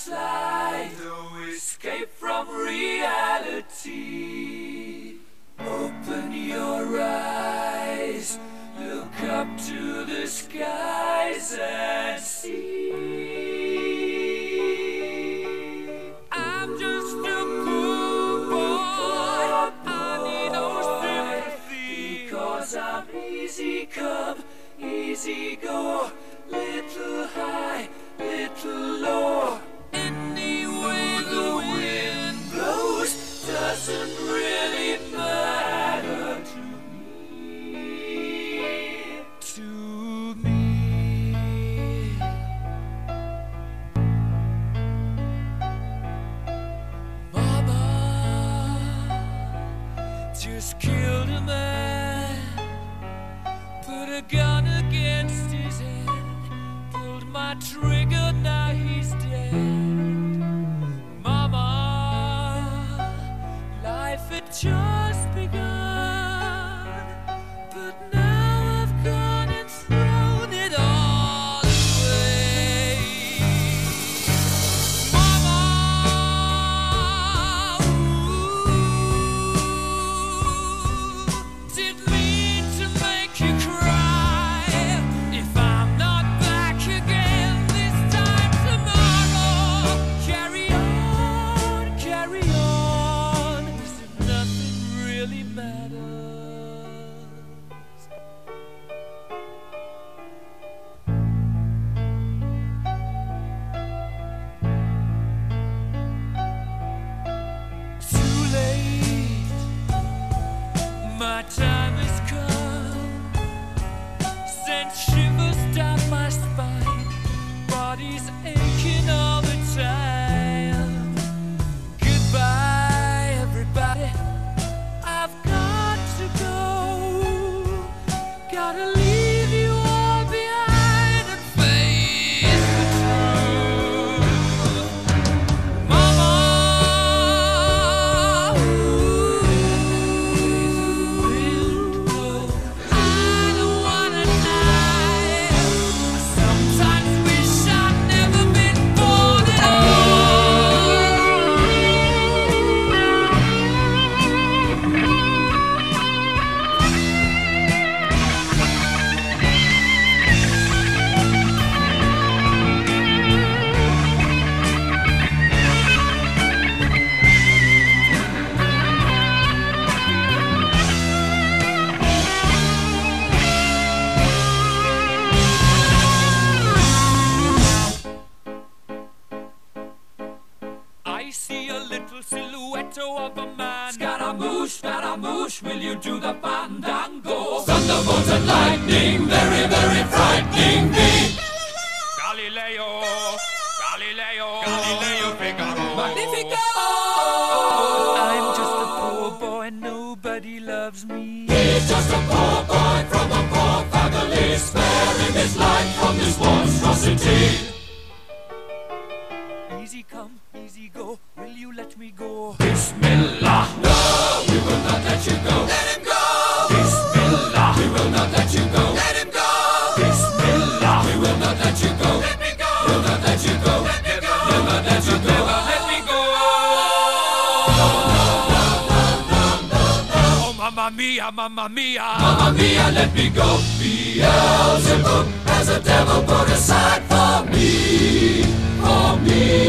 slide, no escape from reality. Open your eyes, look up to the skies and see. I'm just a poor boy, I need no sympathy, because I'm easy come, easy go, little high, little low. Any way the wind blows doesn't really matter to me. To me. Mama just killed a man, put a gun against his head, pulled my trigger, now he's dead. Mama, life had just begun, but now I've gone and thrown it all away. Mama, didn't mean to make you cry. If I'm not back again this time tomorrow, carry on, carry on, as if nothing really matters. Too late, my time has come, sent shivers down my spine, body's aching all the time. Goodbye, everybody, I've got to go, gotta leave you all behind and face the truth. Mama, I don't wanna die. I sometimes wish I'd never been born at I see a little silhouette of a man. Scaramouche, will you do the fandango? Thunderbolts and lightning, very, very frightening me. Galileo, Figaro. Magnifico! I'm just a poor boy, nobody loves me. He's just a poor boy from a poor family, sparing his life from this monstrosity. Easy come, easy go, will you let me go? Bismillah, no, we will not let you go. Let him go! Bismillah, we will not let you go. Let him go! Bismillah, we will not let you go. Let me go! We'll not let you go. Let me go! We'll not let you go. Never let me go! Oh, mamma mia, mamma mia. Mamma mia, let me go. Beelzebub has a devil put aside for me. For me.